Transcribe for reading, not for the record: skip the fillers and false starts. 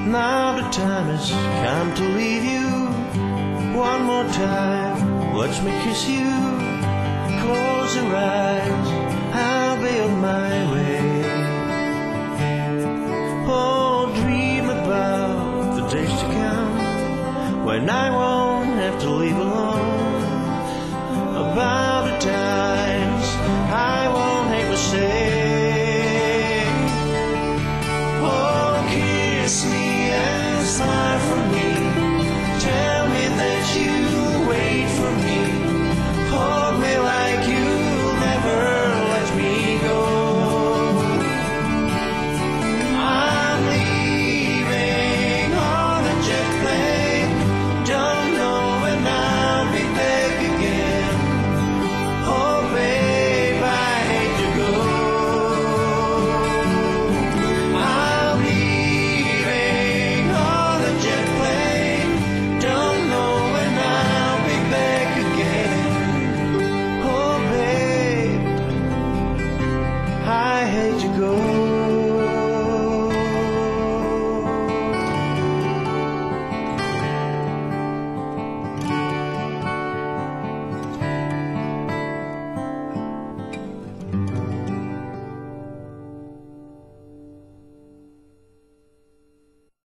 Now the time has come to leave you. One more time, watch me kiss you. Close your eyes, I'll be on my way. Oh, dream about the days to come, when I won't have to live alone. About